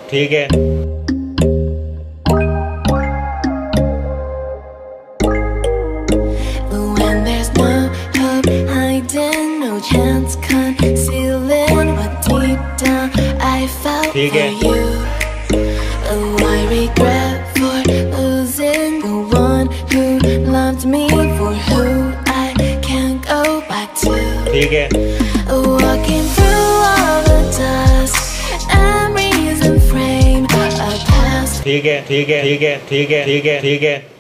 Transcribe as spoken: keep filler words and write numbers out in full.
ठीक है When there's no hope hiding, no chance concealing what deep down I felt ठीक for है you. Oh, I regret for losing the one who loved me, for who I can't go back to. ठीक है Walking through all the dust, memories and frame a past. ठीक है ठीक है ठीक है ठीक है ठीक है ठीक है